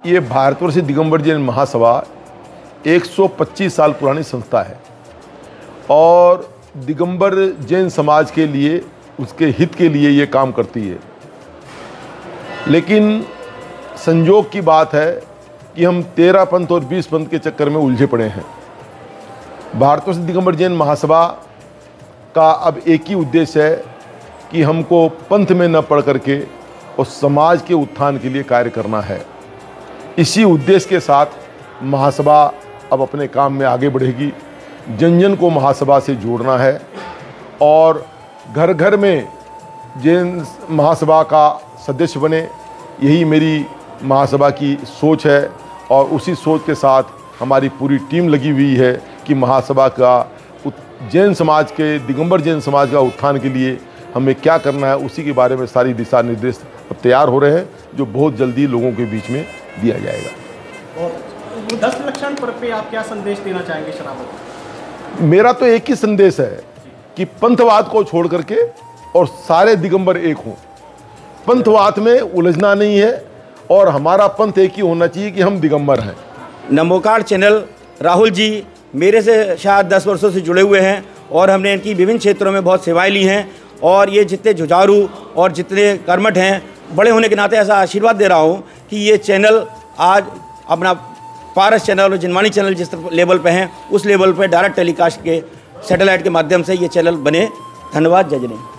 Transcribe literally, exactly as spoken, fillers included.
ये भारतवर्ष दिगंबर जैन महासभा एक सौ पच्चीस साल पुरानी संस्था है और दिगंबर जैन समाज के लिए, उसके हित के लिए ये काम करती है। लेकिन संयोग की बात है कि हम तेरह पंथ और बीस पंथ के चक्कर में उलझे पड़े हैं। भारतवर्ष दिगंबर जैन महासभा का अब एक ही उद्देश्य है कि हमको पंथ में न पढ़ करके और समाज के उत्थान के लिए कार्य करना है। इसी उद्देश्य के साथ महासभा अब अपने काम में आगे बढ़ेगी। जन जन को महासभा से जोड़ना है और घर घर में जैन महासभा का सदस्य बने, यही मेरी महासभा की सोच है। और उसी सोच के साथ हमारी पूरी टीम लगी हुई है कि महासभा का जैन समाज के, दिगंबर जैन समाज का उत्थान के लिए हमें क्या करना है, उसी के बारे में सारी दिशा निर्देश अब तैयार हो रहे हैं, जो बहुत जल्दी लोगों के बीच में दिया जाएगा। और दस लक्षण पर्व पे आप क्या संदेश देना चाहेंगे शराबत? मेरा तो एक ही संदेश है कि पंथवाद को छोड़ करके और सारे दिगंबर एक हों। पंथवाद में उलझना नहीं है और हमारा पंथ एक ही होना चाहिए कि हम दिगंबर हैं। नमोकार चैनल राहुल जी मेरे से शायद दस वर्षों से जुड़े हुए हैं और हमने इनकी विभिन्न क्षेत्रों में बहुत सेवाएं ली हैं। और ये जितने जुझारू और जितने कर्मठ हैं, बड़े होने के नाते ऐसा आशीर्वाद दे रहा हूँ कि ये चैनल आज अपना पारस चैनल और जिनवाणी चैनल जिस लेवल पे हैं, उस लेवल पे डायरेक्ट टेलीकास्ट के सैटेलाइट के माध्यम से ये चैनल बने। धन्यवाद। जय जय।